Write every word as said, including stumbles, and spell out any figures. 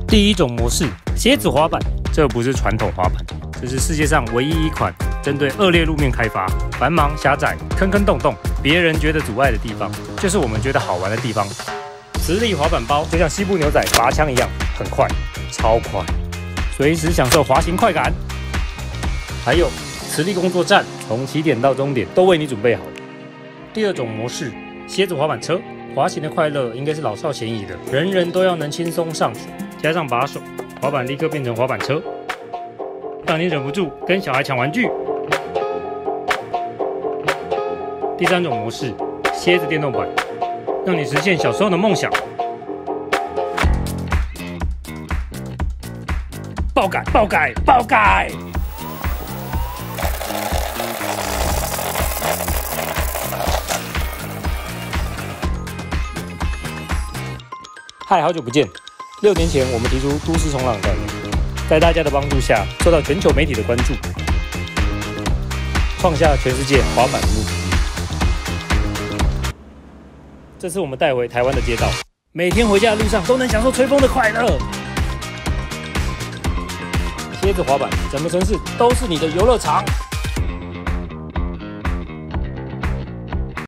第一种模式，蝎子滑板，这不是传统滑板，这是世界上唯一一款针对恶劣路面开发、繁忙狭窄、坑坑洞洞，别人觉得阻碍的地方，就是我们觉得好玩的地方。磁力滑板包就像西部牛仔拔枪一样，很快，超快，随时享受滑行快感。还有磁力工作站，从起点到终点都为你准备好。第二种模式，蝎子滑板车，滑行的快乐应该是老少咸宜的，人人都要能轻松上手。加上把手，滑板立刻变成滑板车，让你忍不住跟小孩抢玩具。第三种模式，蝎子电动板，让你实现小时候的梦想。爆改，爆改，爆改！嗨，好久不见。六年前，我们提出都市冲浪概念，在大家的帮助下，受到全球媒体的关注，创下全世界滑板的目的。这次我们带回台湾的街道，每天回家的路上都能享受吹风的快乐。蝎子滑板，整个城市都是你的游乐场。